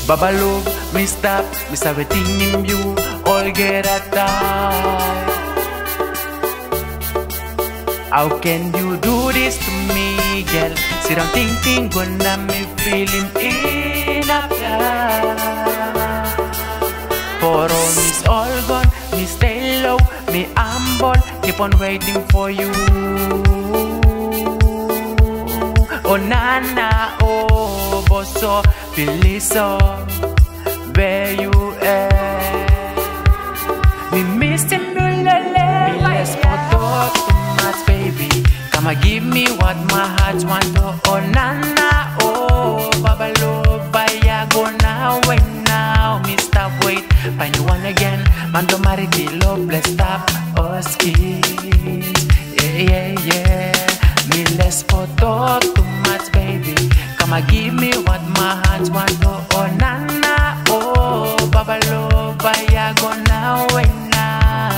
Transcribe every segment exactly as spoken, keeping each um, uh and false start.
Baba love, me stop, me stop waiting in you, all get a time. How can you do this to me, girl? Sit down thinking, gonna me feeling enough. For all me's all gone, me stay low, me humble, keep on waiting for you. Oh nana, oh bosso, Feliso, where you at? Me missing you, lele. Me less for talk too much, baby. Come and give me what my heart want to. Oh nana, oh baba love, baya go now, wait now. Me stop wait, find you one again. Man don't marry the love, let's stop us kids. Yeah yeah yeah. Me less for talk too much, baby. Come and give me what my heart want to. Oh nana, oh baba love, baya go now, wait now.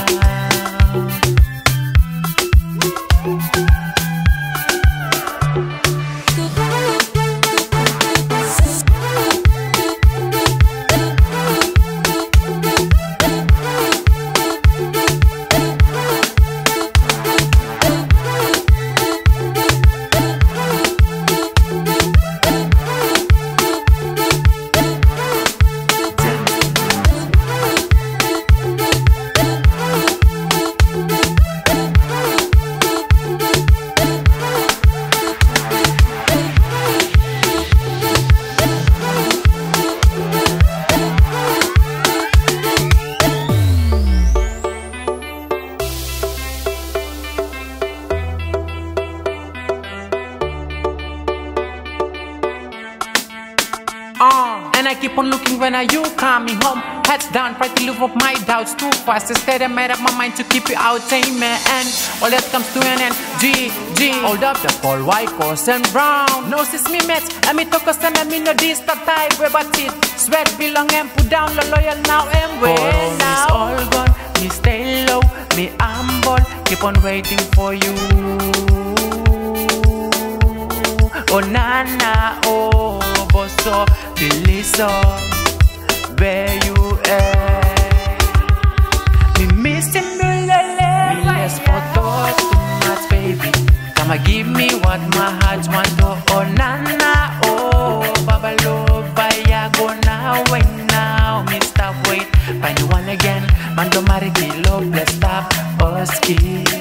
Uh, and I keep on looking when are you coming home. Heads down, try to live up my doubts too fast. Instead I made up my mind to keep you out, amen. And all that comes to an end. G, G, hold up the Paul white, coarse and brown. No sis me met, and me talk us and me no this that type where but it. Sweat belong and put down the loyal now and where now. All gone, me stay low, me humble, keep on waiting for you. Oh nana, oh bosso, Feliso, where you at? Me missing you, lele. Me less for talk too much, baby. Come and give me what my heart want to. Oh nana, oh baba love, baya go now, wait now. Me stop wait, find you one again. Man don't marry the love, let's stop us kids.